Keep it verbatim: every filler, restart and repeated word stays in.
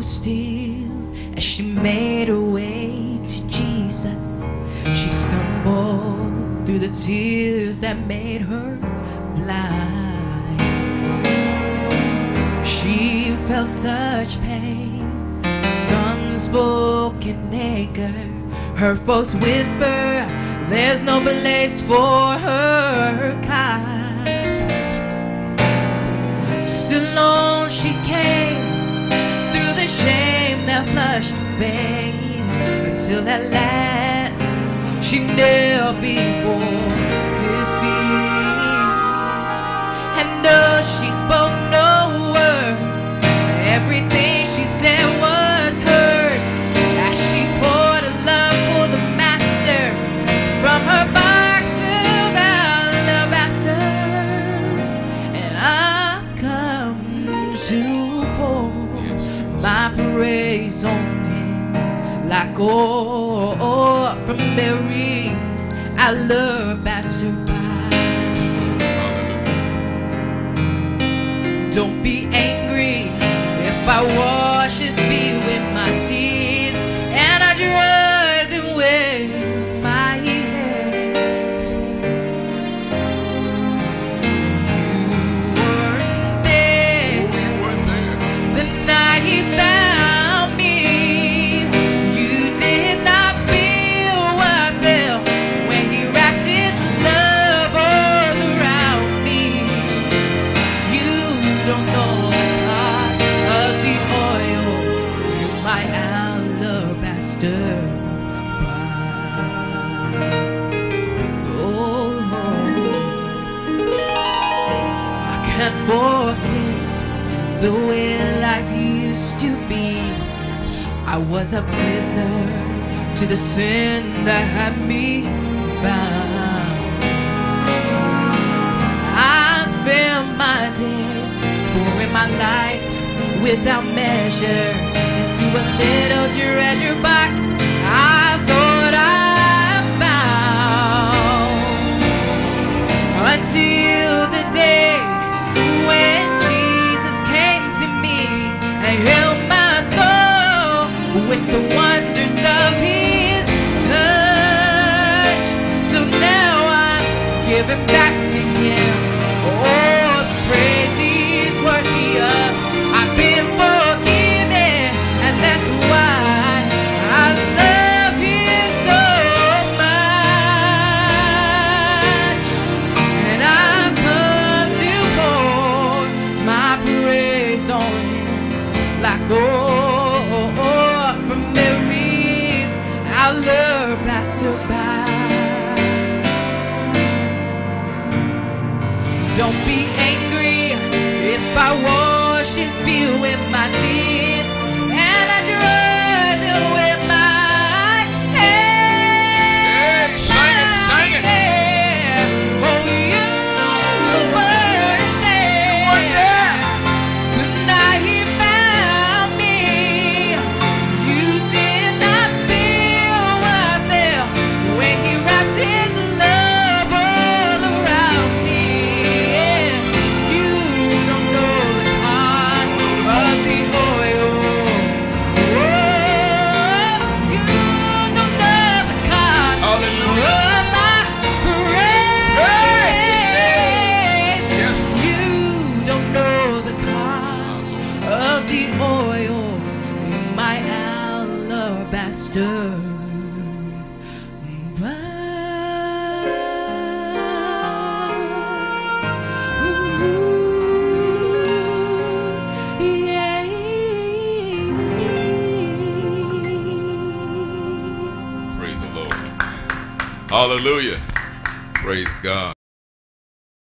was still as she made her way to Jesus. She stumbled through the tears that made her blind. She felt such pain, some spoken anger. Her folks whisper, there's no place for her kind. Still on she came through the shame that flushed her face, until at last she knelt before his feet. And though she spoke no words, everything she said was heard, as she poured a love for the master from her box of alabaster. And I've come to pour my praise on him like oil from Mary's alabaster box. Don't be angry if I wash his feet with my tears and I dry them with my hair. You weren't there, Oh, you weren't there. the night he found me. You did not feel what I felt when he wrapped his love all around me. You don't know the cost of the oil in my alabaster box. Oh, I can't forget the way life used to be. I was a prisoner to the sin that had me bound. I spent my days pouring my life without measure into a little treasure box I thought I found, until the day when Jesus came to me and healed my soul with the wonders of his touch. So now I'm giving back to him all the praise he's worthy of. I've been forgiven, and that's why I love him so much. And I've come to pour my praise on him like oil from Mary's alabaster box. Don't be angry if I wash his feet with my tears and I dry them with my hair. Hey, sing it, sing it. Hair. Oh, you weren't there. You weren't there. The night he found me. You did not feel what I felt when he wrapped his love all around me. You don't know the cost of the oil. Oh, you don't know the cost Hallelujah. of my praise. Yes. You don't know the cost of the oil in my alabaster box. Ooh, yeah. Praise the Lord. Hallelujah. Praise God.